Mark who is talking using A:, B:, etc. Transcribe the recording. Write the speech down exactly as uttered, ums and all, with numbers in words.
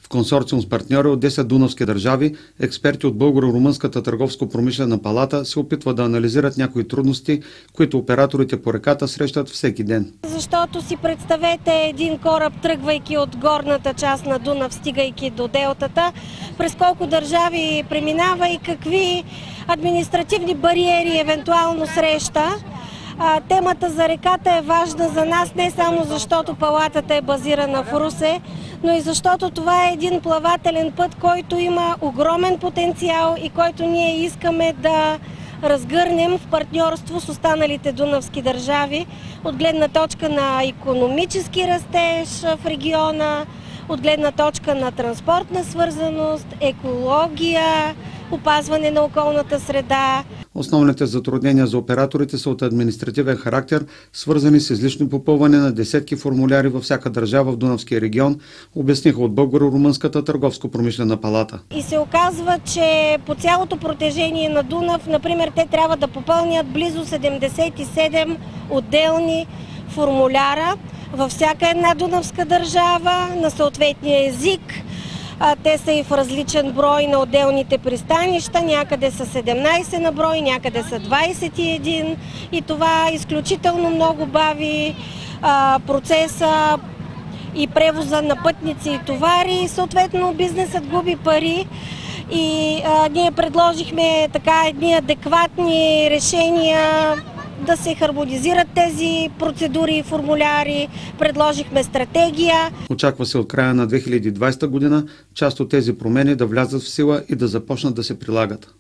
A: консорциум с партньори от десет дунавски държави, експерти от Българо-румънската търговско-промишлена палата се опитват да анализират някои трудности, които операторите по реката срещат всеки ден.
B: Защото си представете един кораб, тръгвайки от горната част на Дунав, стигайки до делтата, през колко държави преминава и какви административни бариери евентуално среща. А, темата за реката е важна за нас не само защото палатата е базирана в Русе, но и защото това е един плавателен път, който има огромен потенциал и който ние искаме да разгърнем в партньорство с останалите дунавски държави от гледна точка на икономически растеж в региона, от гледна точка на транспортна свързаност, екология, опазване на околната среда.
A: Основните затруднения за операторите са от административен характер, свързани с излишно попълване на десетки формуляри във всяка държава в Дунавския регион, обясниха от Българо-румънската търговско-промишлена палата.
B: И се оказва, че по цялото протежение на Дунав, например, те трябва да попълнят близо седемдесет и седем отделни формуляра във всяка една дунавска държава на съответния език. Те са и в различен брой на отделните пристанища, някъде са седемнайсет на брой, някъде са двайсет и едно и това изключително много бави а, процеса и превоза на пътници и товари, съответно бизнесът губи пари и а, ние предложихме така едни адекватни решения да се хармонизират тези процедури и формуляри, предложихме стратегия.
A: Очаква се от края на две хиляди и двайсета година част от тези промени да влязат в сила и да започнат да се прилагат.